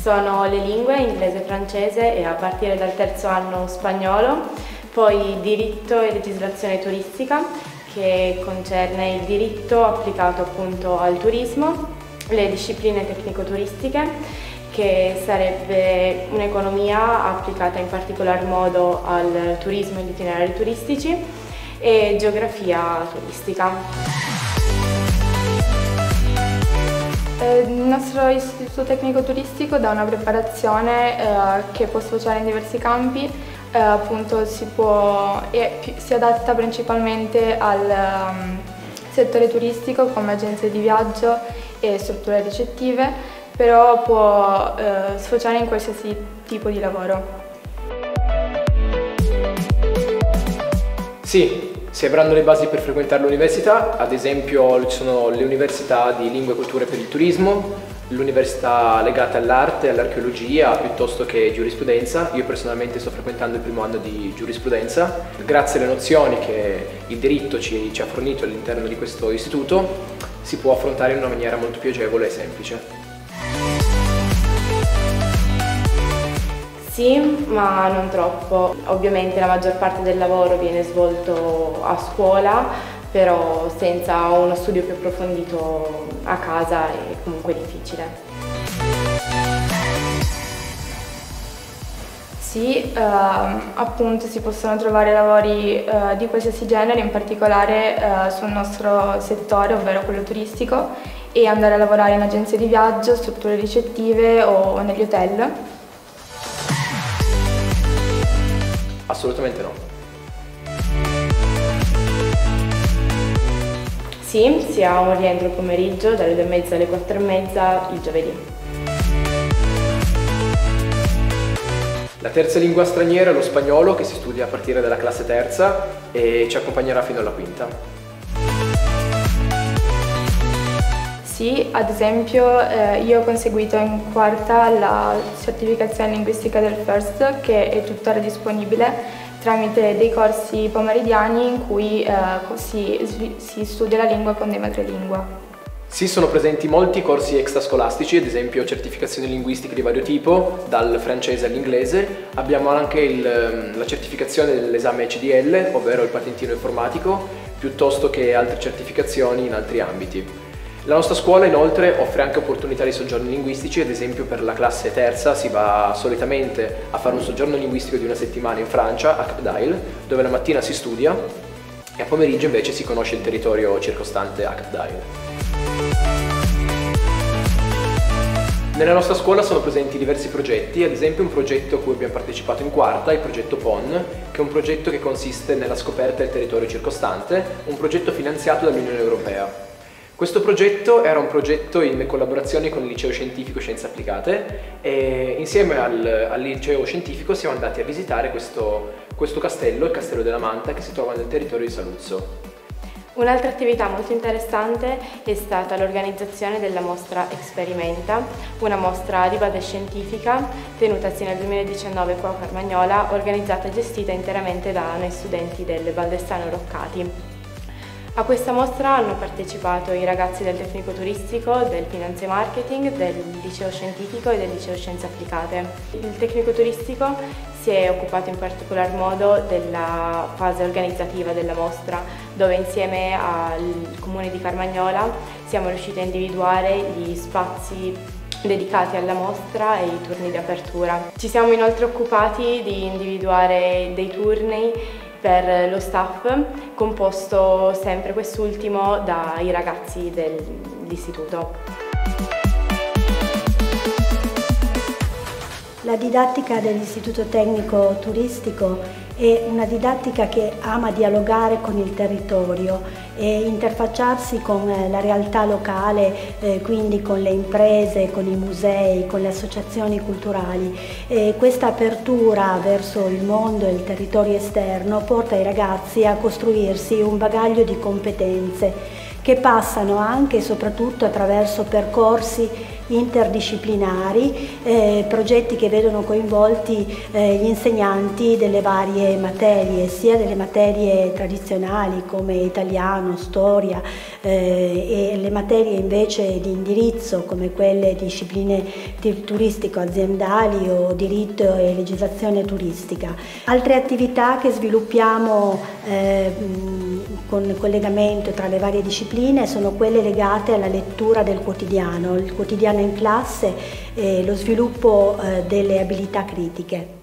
Sono le lingue inglese e francese e a partire dal terzo anno spagnolo, poi diritto e legislazione turistica che concerne il diritto applicato appunto al turismo, le discipline tecnico-turistiche che sarebbe un'economia applicata in particolar modo al turismo e agli itinerari turistici e geografia turistica. Il nostro istituto tecnico turistico dà una preparazione che può sfociare in diversi campi, appunto si adatta principalmente al settore turistico come agenzie di viaggio e strutture ricettive, però può sfociare in qualsiasi tipo di lavoro. Sì, si avranno le basi per frequentare l'università, ad esempio ci sono le università di lingue e culture per il turismo, l'università legata all'arte, all'archeologia, piuttosto che giurisprudenza. Io personalmente sto frequentando il primo anno di giurisprudenza. Grazie alle nozioni che il diritto ci ha fornito all'interno di questo istituto, si può affrontare in una maniera molto più agevole e semplice. Sì, ma non troppo. Ovviamente la maggior parte del lavoro viene svolto a scuola, però senza uno studio più approfondito a casa è comunque difficile. Sì, appunto si possono trovare lavori di qualsiasi genere, in particolare sul nostro settore, ovvero quello turistico, e andare a lavorare in agenzie di viaggio, strutture ricettive o negli hotel. Assolutamente no. Sì, si ha un rientro il pomeriggio dalle 2:30 alle 4:30 il giovedì. La terza lingua straniera è lo spagnolo, che si studia a partire dalla classe terza e ci accompagnerà fino alla quinta. Sì, ad esempio io ho conseguito in quarta la certificazione linguistica del FIRST, che è tuttora disponibile tramite dei corsi pomeridiani in cui si studia la lingua con dei madrelingua. Sì, sono presenti molti corsi extrascolastici, ad esempio certificazioni linguistiche di vario tipo, dal francese all'inglese. Abbiamo anche la certificazione dell'esame CDL, ovvero il patentino informatico, piuttosto che altre certificazioni in altri ambiti. La nostra scuola inoltre offre anche opportunità di soggiorni linguistici, ad esempio per la classe terza si va solitamente a fare un soggiorno linguistico di una settimana in Francia, a Cap d'Ail, dove la mattina si studia e a pomeriggio invece si conosce il territorio circostante a Cap d'Ail. Nella nostra scuola sono presenti diversi progetti, ad esempio un progetto a cui abbiamo partecipato in quarta, il progetto PON, che è un progetto che consiste nella scoperta del territorio circostante, un progetto finanziato dall'Unione Europea. Questo progetto era un progetto in collaborazione con il Liceo Scientifico Scienze Applicate e insieme al Liceo Scientifico siamo andati a visitare questo castello, il Castello della Manta, che si trova nel territorio di Saluzzo. Un'altra attività molto interessante è stata l'organizzazione della mostra Experimenta, una mostra di base scientifica tenutasi nel 2019 qua a Carmagnola, organizzata e gestita interamente da noi studenti del Valdestano Roccati. A questa mostra hanno partecipato i ragazzi del tecnico turistico, del finanza e marketing, del liceo scientifico e del liceo scienze applicate. Il tecnico turistico si è occupato in particolar modo della fase organizzativa della mostra, dove insieme al comune di Carmagnola siamo riusciti a individuare gli spazi dedicati alla mostra e i turni di apertura. Ci siamo inoltre occupati di individuare dei turni per lo staff, composto sempre quest'ultimo dai ragazzi dell'istituto. La didattica dell'Istituto Tecnico Turistico è una didattica che ama dialogare con il territorio e interfacciarsi con la realtà locale, quindi con le imprese, con i musei, con le associazioni culturali. Questa apertura verso il mondo e il territorio esterno porta i ragazzi a costruirsi un bagaglio di competenze che passano anche e soprattutto attraverso percorsi interdisciplinari, progetti che vedono coinvolti gli insegnanti delle varie materie, sia delle materie tradizionali come italiano, storia, e le materie invece di indirizzo come quelle discipline turistico-aziendali o diritto e legislazione turistica. Altre attività che sviluppiamo con collegamento tra le varie discipline sono quelle legate alla lettura del quotidiano, il quotidiano in classe e lo sviluppo delle abilità critiche.